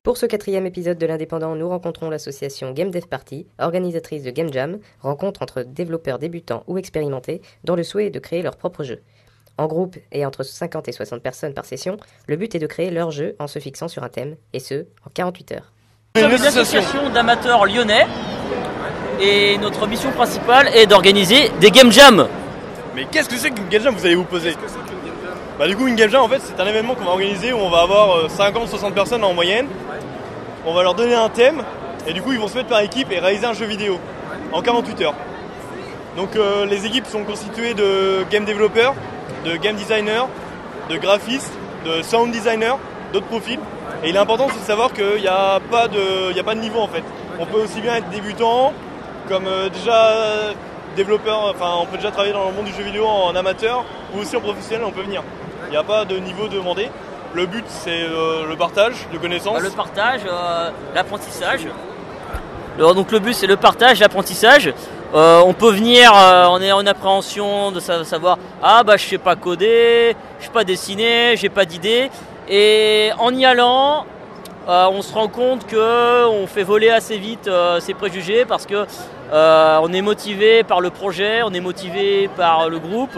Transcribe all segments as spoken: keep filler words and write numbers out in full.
Pour ce quatrième épisode de l'Indépendant, nous rencontrons l'association Game Dev Party, organisatrice de Game Jam, rencontre entre développeurs débutants ou expérimentés dont le souhait est de créer leur propre jeu. En groupe et entre cinquante et soixante personnes par session, le but est de créer leur jeu en se fixant sur un thème, et ce, en quarante-huit heures. Nous sommes une association d'amateurs lyonnais et notre mission principale est d'organiser des Game Jam. Mais qu'est-ce que c'est qu'une Game Jam, vous allez vous poser? Bah du coup une Game Jam en fait c'est un événement qu'on va organiser où on va avoir cinquante à soixante personnes en moyenne. On va leur donner un thème et du coup ils vont se mettre par équipe et réaliser un jeu vidéo en quarante-huit heures. Donc euh, les équipes sont constituées de game développeurs, de game designers, de graphistes, de sound designers, d'autres profils. Et il est important aussi de savoir qu'il n'y a pas de, il y a pas de niveau en fait. On peut aussi bien être débutant comme euh, déjà euh, développeur, enfin on peut déjà travailler dans le monde du jeu vidéo en amateur ou aussi en professionnel, on peut venir. Il n'y a pas de niveau demandé. Le but c'est euh, le partage de connaissances. Le partage, euh, l'apprentissage. Alors, donc le but c'est le partage, l'apprentissage. Euh, on peut venir, euh, on est en appréhension de savoir ah bah je sais pas coder, je sais pas dessiner, j'ai pas d'idée. Et en y allant, euh, on se rend compte que on fait voler assez vite euh, ses préjugés parce que euh, on est motivé par le projet, on est motivé par le groupe,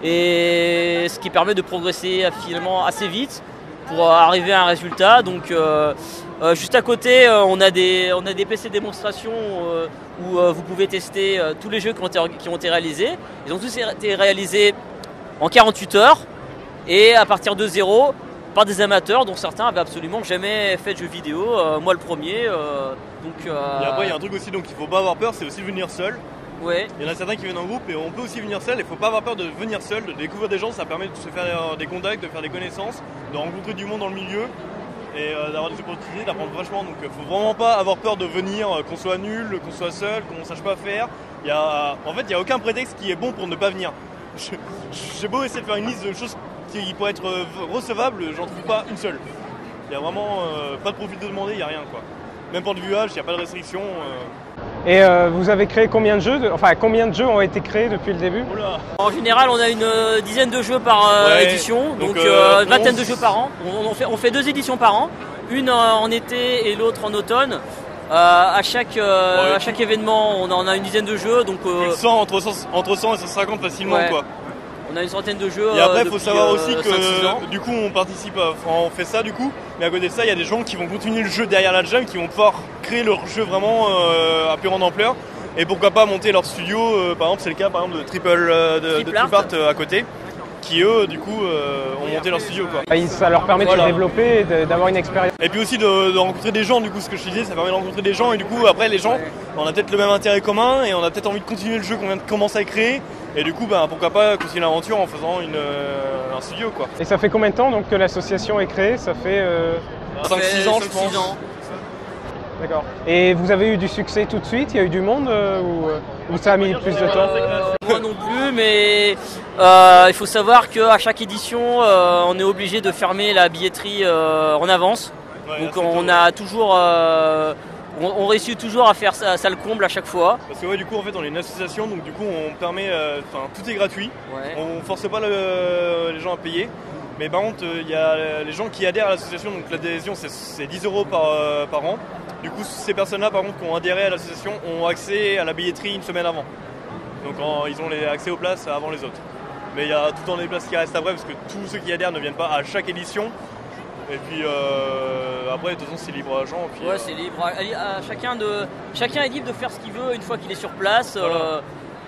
et ce qui permet de progresser finalement assez vite pour arriver à un résultat. Donc euh, euh, juste à côté, euh, on a des on a des P C démonstrations euh, où euh, vous pouvez tester euh, tous les jeux qui ont été, qui ont été réalisés. Ils ont tous été réalisés en quarante-huit heures et à partir de zéro par des amateurs dont certains avaient absolument jamais fait de jeux vidéo. Euh, moi le premier. Euh, donc. Euh... Et après il y a un truc aussi donc il faut pas avoir peur, c'est aussi venir seul. Ouais. Il y en a certains qui viennent en groupe et on peut aussi venir seul. Il ne faut pas avoir peur de venir seul, de découvrir des gens. Ça permet de se faire des contacts, de faire des connaissances, de rencontrer du monde dans le milieu et euh, d'avoir des opportunités, d'apprendre vachement. Donc il ne faut vraiment pas avoir peur de venir, euh, qu'on soit nul, qu'on soit seul, qu'on ne sache pas faire. Il y a, en fait, il n'y a aucun prétexte qui est bon pour ne pas venir. Je, j'ai beau essayer de faire une liste de choses qui pourraient être recevables, j'en trouve pas une seule. Il n'y a vraiment euh, pas de profil de demander, il n'y a rien quoi. Même pour le vuage, il n'y a pas de restriction. Euh... Et euh, vous avez créé combien de jeux de... Enfin, combien de jeux ont été créés depuis le début? Oula. En général, on a une euh, dizaine de jeux par euh, ouais, édition, donc, donc euh, une vingtaine de jeux par an. On, on, fait, on fait deux éditions par an, une euh, en été et l'autre en automne. Euh, à, chaque, euh, ouais. à chaque événement, on en a une dizaine de jeux. Donc, euh, cent, entre, cent, entre cent et cent cinquante facilement ouais. quoi. On a une centaine de jeux. Et après, il euh, faut savoir euh, aussi que du coup, on participe, à, enfin, on fait ça du coup, mais à côté de ça, il y a des gens qui vont continuer le jeu derrière la jam, qui vont pouvoir créer leur jeu vraiment euh, à plus grande ampleur. Et pourquoi pas monter leur studio, euh, par exemple, c'est le cas par exemple de Triple, euh, de, de Trip Art euh, à côté, qui eux, du coup, euh, ont monté leur studio quoi. Ça leur permet voilà. de se développer et d'avoir une expérience. Et puis aussi de, de rencontrer des gens, du coup, ce que je te disais, ça permet de rencontrer des gens, et du coup, après, les gens, on a peut-être le même intérêt commun, et on a peut-être envie de continuer le jeu qu'on vient de commencer à créer. Et du coup, bah, pourquoi pas continuer l'aventure en faisant une, euh, un studio quoi. Et ça fait combien de temps donc que l'association est créée? Ça fait euh... cinq six ans je pense. Ans. D'accord. Et vous avez eu du succès tout de suite? Il y a eu du monde euh, ou, euh, ou ça a mis plus de temps? Moi non plus, mais euh, il faut savoir qu'à chaque édition, euh, on est obligé de fermer la billetterie euh, en avance. Ouais, donc on tôt, a ouais. toujours... Euh, On, on réussit toujours à faire ça, ça le comble à chaque fois. Parce que ouais, du coup en fait on est une association, donc du coup on permet, enfin euh, tout est gratuit, ouais. On force pas le, les gens à payer. Mais par contre il euh, y a les gens qui adhèrent à l'association, donc l'adhésion c'est dix euros par, euh, par an. Du coup ces personnes-là par contre qui ont adhéré à l'association ont accès à la billetterie une semaine avant. Donc en, ils ont les, accès aux places avant les autres. Mais il y a tout le temps des places qui restent après parce que tous ceux qui adhèrent ne viennent pas à chaque édition. Et puis euh, après, de toute façon, c'est libre à l'agent. Ouais, euh... c'est libre. À, à chacun, de, chacun est libre de faire ce qu'il veut une fois qu'il est sur place. Voilà. Euh,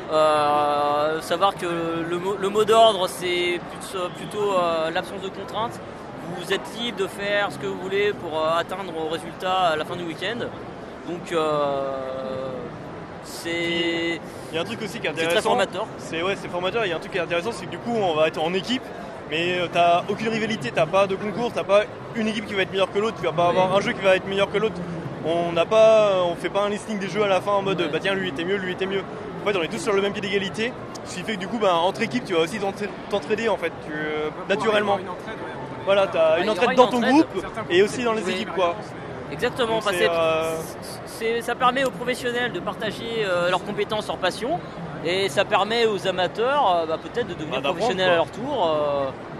euh, savoir que le, le mot d'ordre, c'est plutôt, plutôt euh, l'absence de contraintes. Vous êtes libre de faire ce que vous voulez pour euh, atteindre vos résultats à la fin du week-end. Donc, euh, c'est. Il y a un truc aussi qui est intéressant. C'est très formateur. C'est ouais, c'est formateur. Il y a un truc qui est intéressant, c'est que du coup, on va être en équipe. Mais t'as aucune rivalité, t'as pas de concours, t'as pas une équipe qui va être meilleure que l'autre, tu vas pas avoir un jeu qui va être meilleur que l'autre. On n'a pas, on fait pas un listing des jeux à la fin en mode bah tiens lui était mieux, lui était mieux. En fait on est tous sur le même pied d'égalité, ce qui fait que du coup bah, entre équipes tu vas aussi t'entraider en fait, tu, euh, naturellement. Voilà, t'as une entraide dans ton groupe et aussi dans les oui. équipes quoi. Exactement, parce que euh... ça permet aux professionnels de partager euh, leurs compétences, leurs passions. Et ça permet aux amateurs euh, bah, peut-être de devenir ah, professionnels à leur tour. Euh,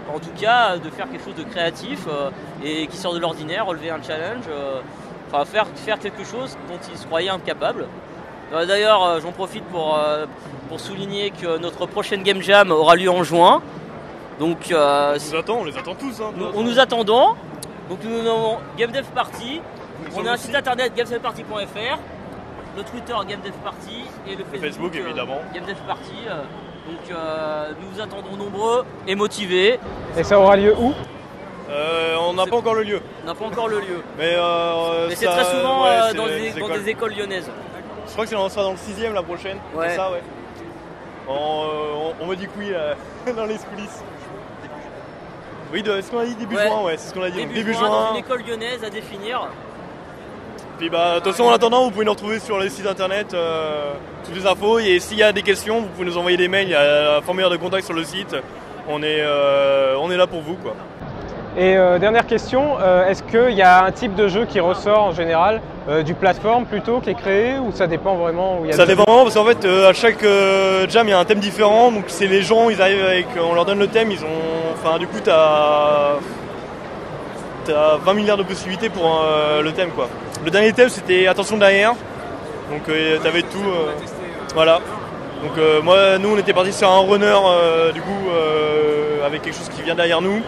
En tout cas, de faire quelque chose de créatif euh, et qui sort de l'ordinaire, relever un challenge, euh, enfin faire, faire quelque chose dont ils se croyaient incapables. Euh, D'ailleurs, euh, j'en profite pour, euh, pour souligner que notre prochaine Game Jam aura lieu en juin. Donc, euh, On nous attend, on les attend tous. Hein, nous, on nous attendons. Donc nous avons Game Dev Party. On a un site internet gamedev party point f r, le Twitter Game Dev Party et le Facebook, Facebook évidemment. euh, Game Dev Party. euh, Donc euh, nous vous attendons nombreux et motivés. Et ça aura lieu où? Euh, on n'a C'est- pas encore le lieu. On n'a pas encore le lieu. Mais, euh, Mais c'est ça- très souvent ouais, euh, c'est dans, les- des, les dans écoles. des écoles lyonnaises. Je crois que c'est- on sera dans le sixième la prochaine. Ouais. C'est ça, ouais. On, euh, on- on me dit que oui là, dans les coulisses. Oui, de- est-ce qu'on a dit début Ouais. juin? Ouais, c'est ce qu'on a dit. Début, Début juin, juin. dans une école lyonnaise à définir. Puis bah, de toute façon, en attendant, vous pouvez nous retrouver sur les sites internet, euh, toutes les infos. Et s'il y a des questions, vous pouvez nous envoyer des mails. Il y a un formulaire de contact sur le site. On est, euh, on est là pour vous, quoi. Et euh, dernière question, euh, est-ce qu'il y a un type de jeu qui ressort en général, euh, du plateforme plutôt qui est créé, ou ça dépend vraiment où il y a Ça des- dépend vraiment parce qu'en fait, euh, à chaque euh, jam, il y a un thème différent. Donc c'est les gens, ils arrivent avec, on leur donne le thème, ils ont, enfin du coup, t'as, t'as vingt milliards de possibilités pour euh, le thème, quoi. Le dernier thème, c'était attention derrière. Donc euh, t'avais tout, euh, voilà. Donc euh, moi, nous, on était parti sur un runner, euh, du coup, euh, avec quelque chose qui vient derrière nous.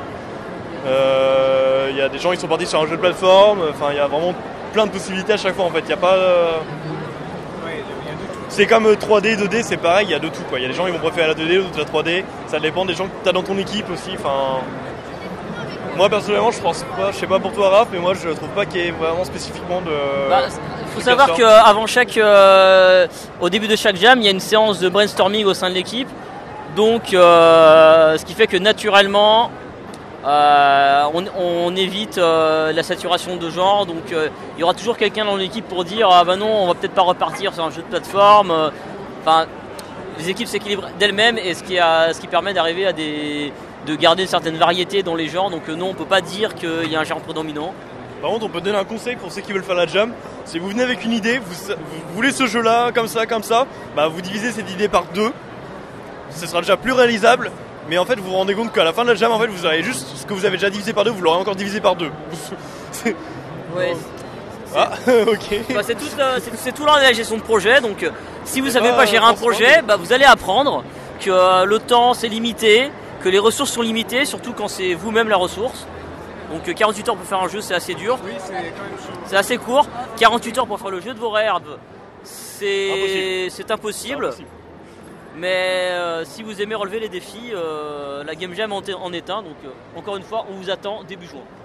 Euh, Il y a des gens qui sont partis sur un jeu de plateforme. Enfin, il y a vraiment plein de possibilités à chaque fois. En fait, il y a pas. euh, C'est comme euh, trois D, deux D, c'est pareil. Il y a de tout, quoi. Il y a des gens qui vont préférer la deux D, d'autres la trois D. Ça dépend des gens que tu as dans ton équipe aussi. Enfin, moi personnellement, je pense pas. Je sais pas pour toi, Raph, mais moi, je trouve pas qu'il y ait vraiment spécifiquement de. Bah, il faut de savoir sorte. qu'avant chaque, euh, au début de chaque jam, il y a une séance de brainstorming au sein de l'équipe. Donc, euh, ce qui fait que naturellement, euh, on, on évite euh, la saturation de genre. Donc, euh, il y aura toujours quelqu'un dans l'équipe pour dire ah bah non, on va peut-être pas repartir sur un jeu de plateforme. Euh, Enfin, les équipes s'équilibrent d'elles-mêmes et ce qui, a, ce qui permet d'arriver à des, de garder une certaine variété dans les genres. Donc, euh, non, on peut pas dire qu'il y a un genre prédominant. Par contre, on peut donner un conseil pour ceux qui veulent faire la jam. Si vous venez avec une idée, vous, vous voulez ce jeu-là, comme ça, comme ça, bah vous divisez cette idée par deux. Ce sera déjà plus réalisable. Mais en fait, vous vous rendez compte qu'à la fin de la jam, en fait, vous aurez juste ce que vous avez déjà divisé par deux, vous l'aurez encore divisé par deux. C'est- Ouais. ah, ok. Bah, c'est tout, euh, c'est- c'est tout l'art de la gestion de projet. Donc, euh, si vous C'est savez pas, pas gérer euh, un forcément projet, des- bah, vous allez apprendre que euh, le temps c'est limité, que les ressources sont limitées, surtout quand c'est vous-même la ressource. Donc, euh, quarante-huit heures pour faire un jeu, c'est assez dur. Oui, c'est quand même chaud. C'est assez court. quarante-huit heures pour faire le jeu de vos rêves, c'est Impossible. c'est impossible. Impossible. Mais euh, si vous aimez relever les défis, euh, la Game Jam en, en est un. Donc, euh, encore une fois, on vous attend début juin.